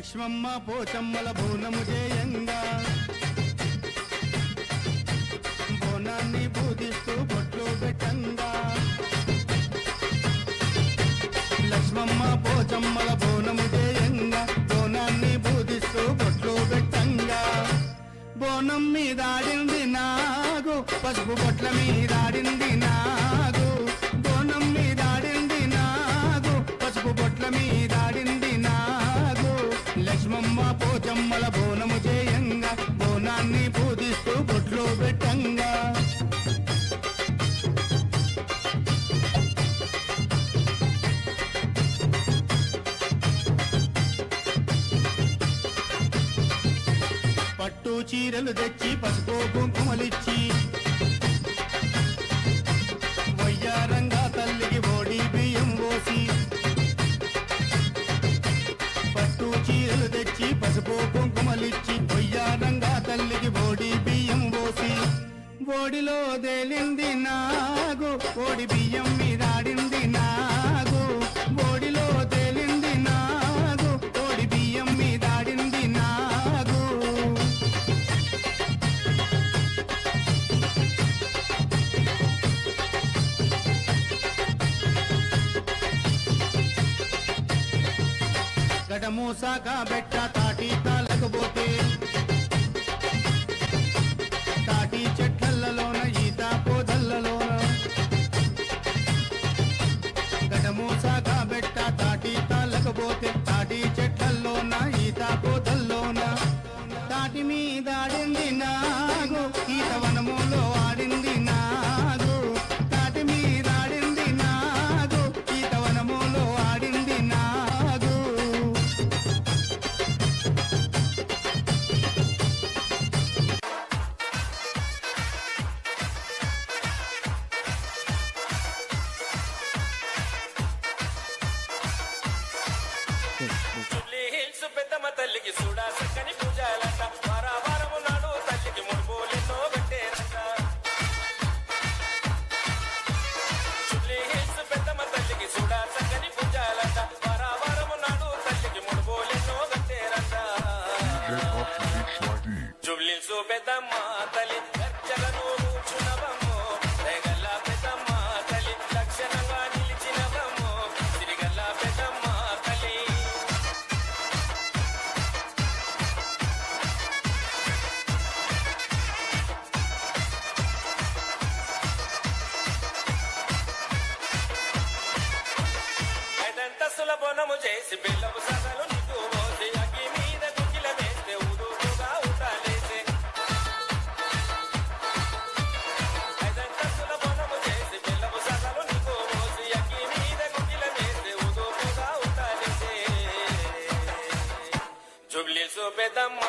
లక్ష్మమ్మ పోచమ్మల బోనము చేయంగా బోనాన్ని పూజిస్తూ బొట్లు పెట్టంగా లక్ష్మమ్మ పోచమ్మల బోనము చేయంగా బోనాన్ని పూజిస్తూ బొట్లు పెట్టంగా బోనం మీదాడింది నాగు పసుపు బొట్ల మీదాడింది నాగు బోనం మీదాడింది నాగు పసుపు బొట్ల మీదాడింది నాగు లక్ష్మమ్మ పోచమ్మల బోనము చేయంగా బోనాన్ని పూజిస్తూ బొట్లు పెట్టంగా పట్టు చీరలు తెచ్చి పసుపు కుంకుమలిచ్చి వయ్యారంగా తల్లికి ఓడి బియ్యం పోసి పట్టు చీరలు తెచ్చి పసుపు కుంకుమలిచ్చి వయ్యారంగా తల్లికి ఓడి బియ్యం పోసి ఓడిలో తేలింది నాగు ఓడి బియ్యం మీదాడింది నాగు ఓడిలో తేలింది నాగు ఓడి బియ్యం మీదాడింది నాగు గడమూసాగా బెట్ట తాటి తాళకపోతే తాటి చెట్లలోన ఈత పోదల్లలోన గడమూసాగా బెట్ట తాటి తాళకపోతే తాటి చెట్లలోన ఈత పోదల్లోన తాటి మీదాడింది నాగు ఈత వనములో ఆడింది నాగు తాటి మీదాడింది నాగు ఈత వనములో ఆడింది నాగు హిల్స్ పెద్దమ్మ తల్లికి చూడా చక్కని పూజలంట వారావారము నాడు తల్లికి ముడుపులెన్నో పెట్టేరంట చుల్లి హిల్స్ పెద్దమ్మ తల్లికి చూడా చక్కని పూజలంట వారావారము నాడు తల్లికి ముడుపులెన్నో పెట్టేరంట జుబ్లీల్స్ పెద్దమ్మ తల్లి గర్జలను కూర్చున్నవమ్మో రేగల్ల పెద్దమ్మ తల్లి లక్షణంగా నిలిచినవమ్మో సిరిగల్ల పెద్దమ్మ తల్లి ఐదంతస్తుల బోనము చేసి బెల్లము సగలు నీకు పోసి అగ్గి మీద గుగ్గిల వేస్తే ఊదుగా ఊటాలేసే ఐదంతస్తుల బోనము చేసి బెల్లము సగలు నీకు పోసి అగ్గి మీద గుగ్గిల వేస్తే ఊదుగా ఊటాలేసే జుబ్లీల్స్ పెద్దమ్మ